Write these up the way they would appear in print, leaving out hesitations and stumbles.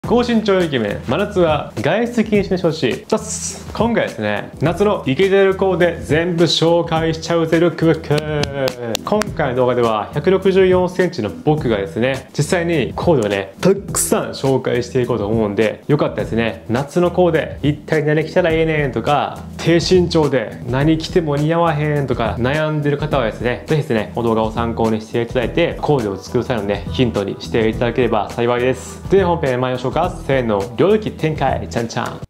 高身長イケメン、真夏は外出禁止にしてほしい。今回ですね、夏のイケてるコーデ全部紹介しちゃうぜルックブック。今回の動画では164センチの僕がですね、実際にコーデをね、たくさん紹介していこうと思うんで、よかったですね、夏のコーデ、一体何着たらええねんとか、低身長で何着ても似合わへんとか悩んでる方はですね、ぜひですね、この動画を参考にしていただいて、コーデを作る際のね、ヒントにしていただければ幸いです。で、本編参りましょうか。せーの、領域展開、ちゃんちゃん。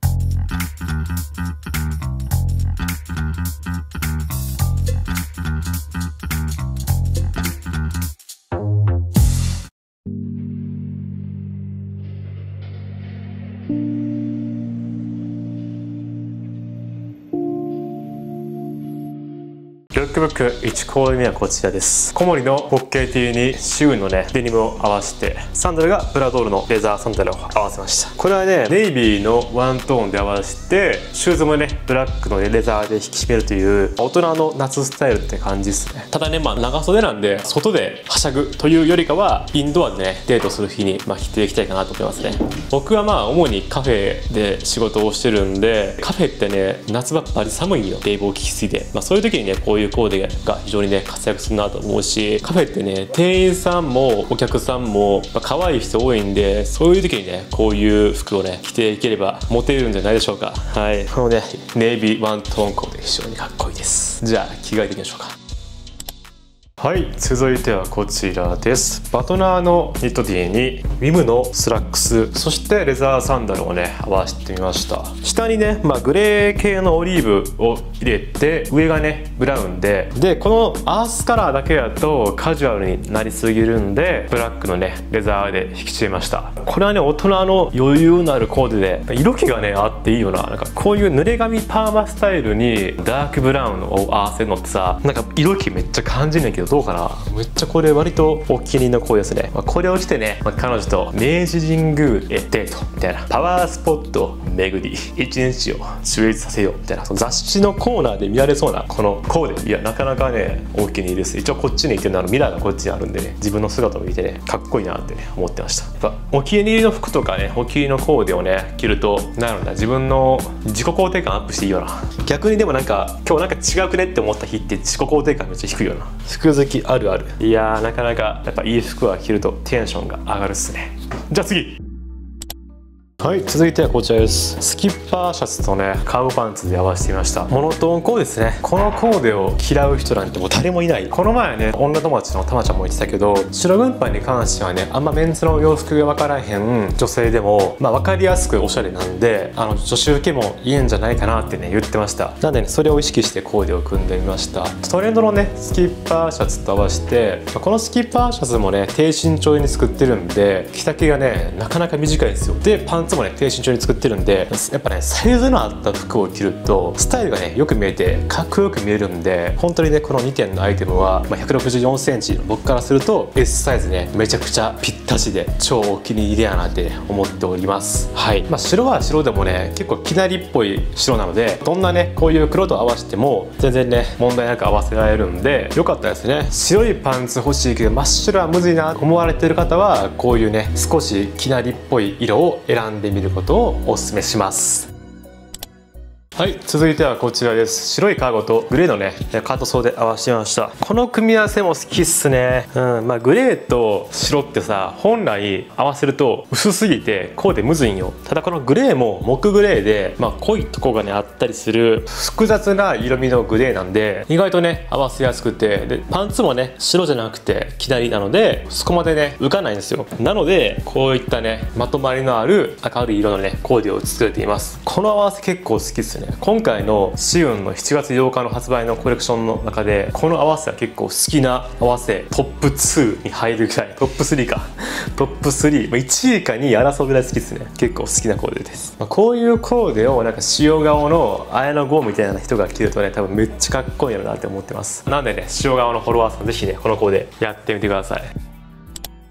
ルックブック1コーデ目はこちらです。小森のホッケー T にシューのねデニムを合わせて、サンダルがプラドールのレザーサンダルを合わせました。これはねネイビーのワントーンで合わせて、シューズもねブラックのレザーで引き締めるという大人の夏スタイルって感じですね。ただね長袖なんで外ではしゃぐというよりかはインドアでねデートする日に着ていきたいかなと思いますね。僕は主にカフェで仕事をしてるんで、カフェってね夏場バリ寒いよ、冷房効きすぎて、そういう時にねこういうコーデが非常にね活躍するなと思うし、カフェってね店員さんもお客さんも可愛い人多いんで、そういう時にねこういう服をね着ていければモテるんじゃないでしょうか。はい、このねネイビーワントーンコーデ非常にかっこいいです。じゃあ着替えていきましょうか。はい、続いてはこちらです。バトナーのニット T にウィムのスラックス、そしてレザーサンダルをね合わせてみました。下にね、グレー系のオリーブを入れて、上がねブラウンで、このアースカラーだけだとカジュアルになりすぎるんで、ブラックのねレザーで引き締めました。これはね大人の余裕のあるコーデで、色気がねあっていいよな。こういう濡れ髪パーマスタイルにダークブラウンを合わせるのってさ、色気めっちゃ感じるんだけど、どうかな。めっちゃこれ割とお気に入りのコーデですね。これを着てね、彼女と明治神宮へデートみたいな、パワースポット巡り一日を充実させようみたいな、その雑誌のコーナーで見られそうなこのコーデ、いやなかなかねお気に入りです。一応こっちにいてるのミラーがこっちにあるんでね、自分の姿を見てねかっこいいなってね思ってました。やっぱお気に入りの服とかね、お気に入りのコーデをね着ると、自分の自己肯定感アップしていいよな。逆にでも今日違うくねって思った日って自己肯定感めっちゃ低いよな。服好きあるある。いやーなかなかやっぱいい服は着るとテンションが上がるっすね。じゃあ次。はい、続いてはこちらです。スキッパーシャツとねカーゴパンツで合わせてみました。モノトーンコーデですね。このコーデを嫌う人なんてもう誰もいない。この前ね女友達のたまちゃんも言ってたけど、白軍パンに関してはねあんまメンズの洋服が分からへん女性でも分かりやすくおしゃれなんで、女子受けもいいんじゃないかなってね言ってました。なんでねそれを意識してコーデを組んでみました。トレンドのねスキッパーシャツと合わせて、このスキッパーシャツもね低身長に作ってるんで、着丈がねなかなか短いんですよ。でパンツもね低身長に作ってるんで、やっぱねサイズのあった服を着るとスタイルがねよく見えてかっこよく見えるんで、本当にねこの2点のアイテムは、164センチ僕からすると S サイズねめちゃくちゃぴったしで超お気に入りやなって、ね、思っております。はい、白は白でもね結構きなりっぽい白なので、どんなねこういう黒と合わせても全然ね問題なく合わせられるんでよかったですね。白いパンツ欲しいけど真っ白はむずいなと思われてる方は、こういうね少しきなりっぽい色を選んでみることをおすすめします。はい、続いてはこちらです。白いカーゴとグレーのねカートソーで合わせました。この組み合わせも好きっすね。グレーと白ってさ本来合わせると薄すぎてコーデむずいんよ。ただこのグレーも木グレーで、濃いとこがねあったりする複雑な色味のグレーなんで、意外とね合わせやすくて、でパンツもね白じゃなくて生成りなのでそこまでね浮かないんですよ。なのでこういったねまとまりのある明るい色のねコーデを作れています。この合わせ結構好きっすね。今回のシウンの7月8日の発売のコレクションの中でこの合わせは結構好きな合わせトップ2に入るぐらい、トップ3かトップ3、1位か2位争うぐらい好きですね。結構好きなコーデです。こういうコーデを塩顔の綾野剛みたいな人が着るとね多分めっちゃかっこいいのなって思ってます。なんでね塩顔のフォロワーさんぜひねこのコーデやってみてください。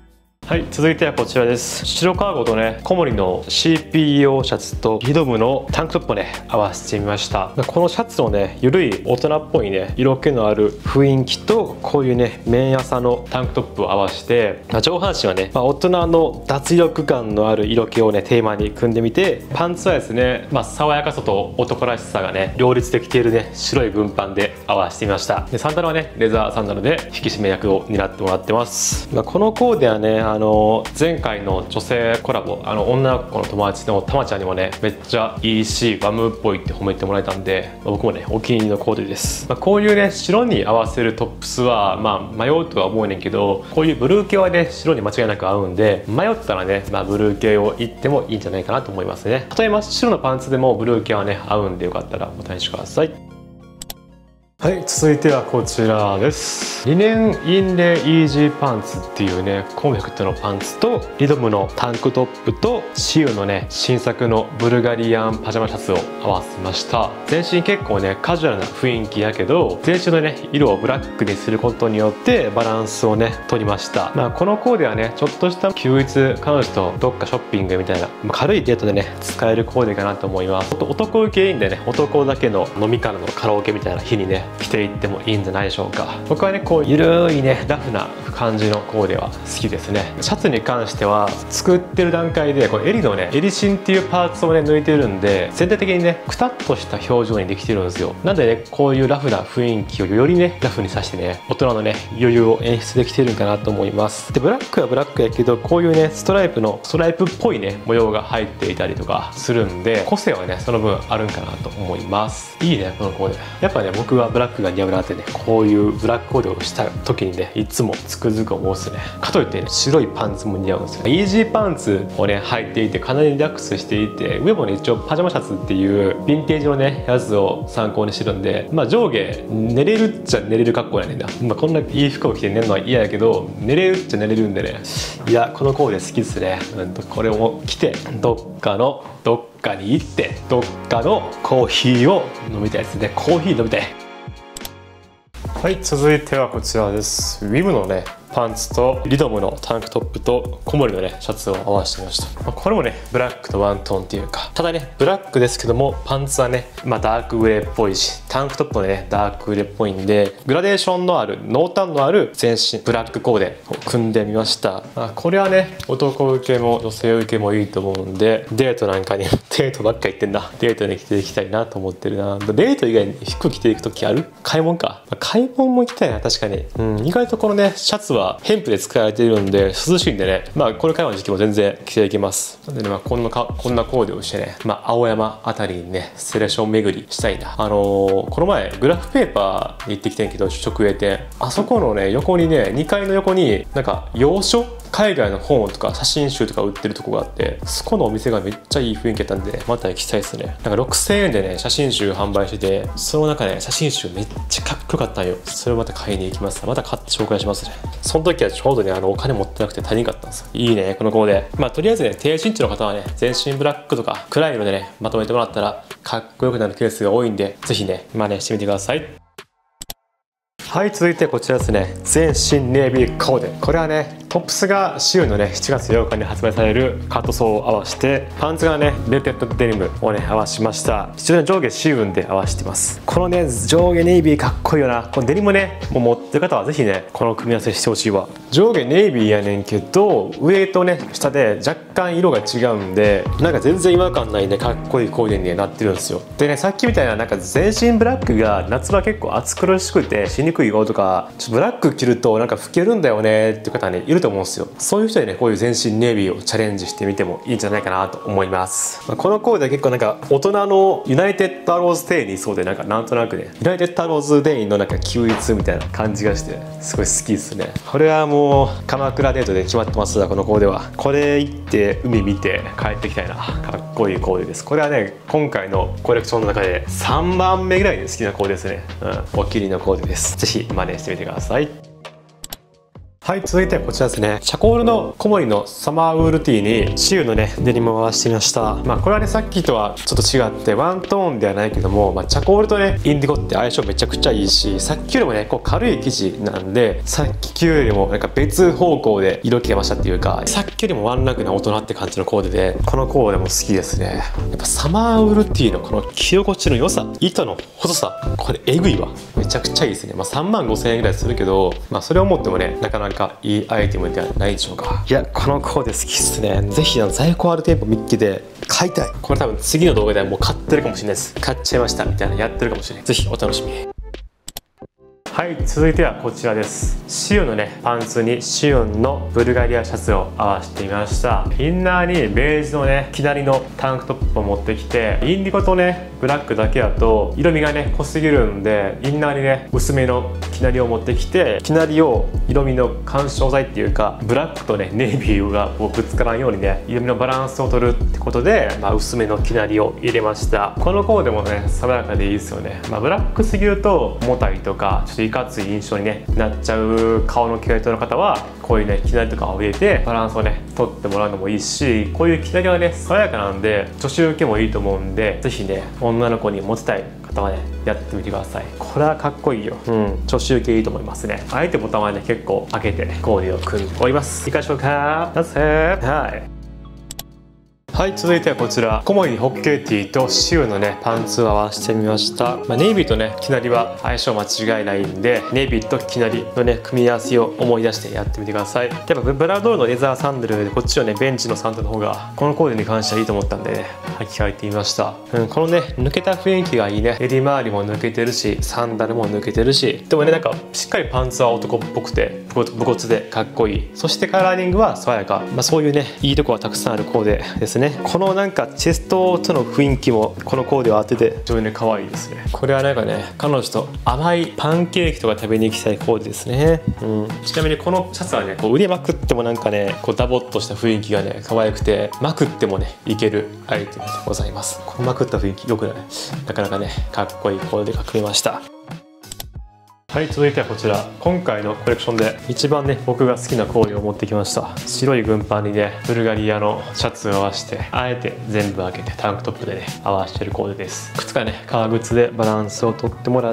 はい、続いてはこちらです。白カーゴとね、小森の CPO シャツとリドムのタンクトップをね、合わせてみました。このシャツのね、ゆるい大人っぽいね、色気のある雰囲気と、こういうね、綿麻のタンクトップを合わせて、上半身はね、大人の脱力感のある色気をね、テーマに組んでみて、パンツはですね、爽やかさと男らしさがね、両立できているね、白い軍パンで合わせてみました。で、サンダルはね、レザーサンダルで引き締め役を担ってもらってます。このコーデはね、前回の女性コラボ、女の子の友達のたまちゃんにもね、めっちゃいいしワムっぽいって褒めてもらえたんで、僕もねお気に入りのコーデです。こういうね白に合わせるトップスは迷うとは思うねんけど、こういうブルー系はね白に間違いなく合うんで、迷ったらね、ブルー系をいってもいいんじゃないかなと思いますね。例えば白のパンツでもブルー系はね合うんで、よかったらお試しください。はい、続いてはこちらです。リネンインレイイージーパンツっていうね、コンパクトのパンツとリドムのタンクトップとシウのね新作のブルガリアンパジャマシャツを合わせました。全身結構ねカジュアルな雰囲気やけど、全身のね色をブラックにすることによってバランスをね取りました。このコーデはねちょっとした休日彼女とどっかショッピングみたいな軽いデートでね使えるコーデかなと思います。男受けいいんでね、男だけの飲みからのカラオケみたいな日にね着ていってもいいんじゃないでしょうか。僕はねこうゆるいねラフな感じのコーデは好きですね。シャツに関しては作ってる段階でこれ襟のね襟芯っていうパーツをね抜いてるんで、全体的にねくたっとした表情にできてるんですよ。なんでねこういうラフな雰囲気をよりねラフにさしてね、大人のね余裕を演出できてるんかなと思います。でブラックはブラックやけど、こういうねストライプっぽいね模様が入っていたりとかするんで、個性はねその分あるんかなと思います。いいねこのコーデ。やっぱね僕はブラックが似合うなってね、こういうブラックコーデをした時にねいつもつくづく思うっすね。かといってね白いパンツも似合うんですよ。イージーパンツをね履いていてかなりリラックスしていて、上もね一応パジャマシャツっていうヴィンテージのねやつを参考にしてるんで、上下寝れるっちゃ寝れる格好やねんだ。こんないい服を着て寝るのは嫌やけど、寝れるっちゃ寝れるんでね、いやこのコーデ好きですね。これを着てどっかに行ってどっかのコーヒーを飲みたいですね。コーヒー飲みたい。はい、続いてはこちらです。ウィムのねパンツとリドムのタンクトップと小森のねシャツを合わせてみました。これもねブラックとワントーンっていうか、ただねブラックですけどもパンツはねダークグレーっぽいし、タンクトップもねダークグレーっぽいんで、グラデーションのある濃淡のある全身ブラックコーデを組んでみました。これはね男受けも女性受けもいいと思うんで、デートなんかにデートばっか言ってんだ、デートに着ていきたいなと思ってるな。デート以外に服着ていく時ある？買い物か、買い物も行きたいな確かに。意外とこのねシャツはヘンプで作られているんで涼しいんでね、これからの時期も全然着ていきます。なんでね、こんなコーデをしてね、青山あたりにねセレクション巡りしたいな。この前グラフペーパーに行ってきてんけど、直営店、あそこのね横にね2階の横になんか洋書海外の本とか写真集とか売ってるとこがあって、そこのお店がめっちゃいい雰囲気だったんで、また行きたいですね。なんか6000円でね写真集販売してて、その中で、ね、写真集めっちゃかっこよかったんよ。それをまた買いに行きます。また買って紹介しますね。その時はちょうどねお金持ってなくて足りんかったんですよ。いいねこのコーデ。とりあえずね低身長の方はね全身ブラックとか暗い色でねまとめてもらったらかっこよくなるケースが多いんで、ぜひね真似してみてください。はい、続いてこちらですね。全身ネイビーコーデ。これはねトップスがシウのね7月8日に発売されるカットソーを合わせて、パンツがねレテッドデニムをね合わしました。一応ね上下シウンで合わせてます。このね上下ネイビーかっこいいよな。このデニムねもう持ってる方はぜひねこの組み合わせしてほしいわ。上下ネイビーやねんけど、上とね下で若干色が違うんで、なんか全然違和感ないねかっこいいコーデになってるんですよ。でね、さっきみたいななんか全身ブラックが夏場結構暑苦しくてしにくいよとか、ブラック着るとなんか老けるんだよねっていう方ねいると思うんですよ。そういう人にねこういう全身ネイビーをチャレンジしてみてもいいんじゃないかなと思います。このコーデは結構なんか大人のユナイテッドアローズデイにいそうで、なんとなくねユナイテッドアローズデイのなんか休日みたいな感じがしてすごい好きですね。これはもう鎌倉デートで決まってますわ。このコーデはこれ行って海見て帰ってきたいな。かっこいいコーデです。これはね今回のコレクションの中で3番目ぐらいに好きなコーデですね。お気に入りのコーデです。ぜひ真似してみてください。 はい、続いてはこちらですね。チャコールの小森のサマーウールティーにシウのねデニムを回してみました。これはねさっきとはちょっと違ってワントーンではないけども、チャコールとねインディゴって相性めちゃくちゃいいし、さっきよりもねこう軽い生地なんで、さっきよりもなんか別方向で色気が増したっていうか、さっきよりもワンランクな大人って感じのコーデで、このコーデも好きですね。やっぱサマーウールティーのこの着心地の良さ、糸の細さ、これえぐいわ。めちゃくちゃいいですね。3万5,000円ぐらいするけど、それを思ってもねなかなかいいアイテムではないでしょうか。いや、このコーデ好きっすね。ぜひ在庫ある店舗見っけて買いたい。これ多分次の動画ではもう買ってるかもしれないです。買っちゃいましたみたいなやってるかもしれない。ぜひお楽しみに。はい、続いてはこちらです。シオンのねパンツにシオンのブルガリアシャツを合わせてみました。インナーにベージュのね生成りのタンクトップを持ってきて、インディゴとねブラックだけだと色味がね濃すぎるんで、インナーにね薄めの生成りを持ってきて、生成りを色味の干渉剤っていうかブラックとねネイビーがこうぶつからんようにね色味のバランスを取るってことで、薄めの生成りを入れました。このコーデもね爽やかでいいですよね。ブラックすぎると重たいとかちょっといかつい印象に、なっちゃう顔の毛糸の方はこういうね生成りとかを入れてバランスをね取ってもらうのもいいし、こういう生成りはね爽やかなんで女子受けもいいと思うんで、ぜひね女の子にモテたい方はねやってみてください。これはかっこいいよ。女子受けいいと思いますね。あえてボタンはね結構開けてコーデを組んでおります。いかがでしょうか。はい、続いてはこちら小森ホッケーティーとシウのねパンツを合わせてみました。ネイビーとね生成りは相性間違いないんで、ネイビーと生成りのね組み合わせを思い出してやってみてください。やっぱブラドールのレザーサンダルで、こっちはねベンチのサンダルの方がこのコーデに関してはいいと思ったんでね履き替えてみました。このね抜けた雰囲気がいいね。襟周りも抜けてるしサンダルも抜けてるし、でもねなんかしっかりパンツは男っぽくて武骨でかっこいい。そしてカラーリングは爽やか。そういうねいいとこがたくさんあるコーデですね。このなんかチェストとの雰囲気もこのコーデは当てて非常にね可愛いですね。これはなんかね彼女と甘いパンケーキとか食べに行きたいコーデですね。ちなみにこのシャツはねこう腕まくってもなんかねこうダボっとした雰囲気がね可愛くて、まくってもねいけるアイテムでございます。このまくった雰囲気良くない？なかなかねかっこいいコーデが組めました。はい、続いてはこちら今回のコレクションで一番ね僕が好きなコーデを持ってきました。白い軍パンにねブルガリアのシャツを合わせて、あえて全部開けてタンクトップでね合わせてるコーデです。靴がね革靴でバランスをとってもらって、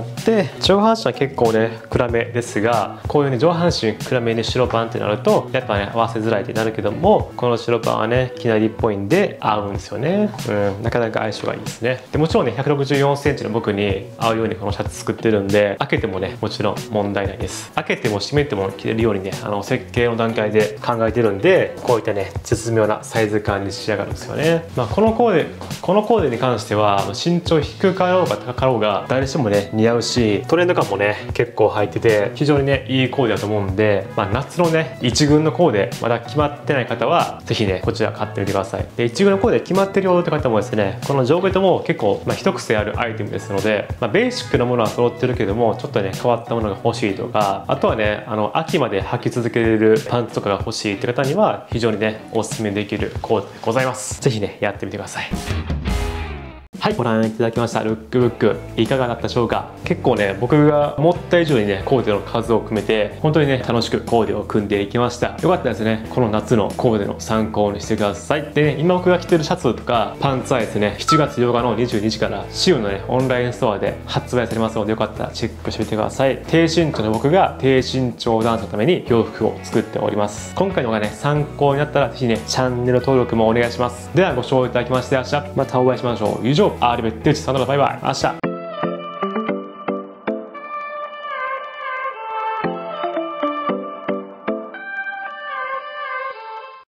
上半身は結構ね暗めですが、こういうね上半身暗めに白パンってなるとやっぱね合わせづらいってなるけども、この白パンはね生成りっぽいんで合うんですよね。なかなか相性がいいですね。でもちろんね164センチの僕に合うようにこのシャツ作ってるんで、開けてもねもちろん問題ないです。開けても閉めても着れるようにね設計の段階で考えてるんで、こういったね絶妙なサイズ感に仕上がるんですよね。このコーデに関しては身長低かろうが高かろうが誰してもね似合うし、トレンド感もね結構入ってて非常にねいいコーデだと思うんで、夏のね一軍のコーデまだ決まってない方はぜひねこちら買ってみてください。で一軍のコーデ決まってるよって方もですね、この上下とも結構一癖あるアイテムですので、ベーシックなものは揃ってるけどもちょっとね変わったものが欲しいとか、あとはね秋まで履き続けれるパンツとかが欲しいって方には非常にねおすすめできるコーデでございます。ぜひねやってみてください。はい、ご覧いただきましたルックブックいかがだったでしょうか。結構ね僕が思った以上にねコーデの数を組めて本当にね楽しくコーデを組んでいきました。よかったですね。この夏のコーデの参考にしてください。でね今僕が着てるシャツとかパンツはですね7月8日の22時からシウのねオンラインストアで発売されますので、よかったらチェックしてみてください。低身長の僕が低身長男子のために洋服を作っております。今回のがね参考になったらぜひねチャンネル登録もお願いします。ではご視聴いただきまして明日またお会いしましょう。以上アーリベッテージさんのバイバイ。明日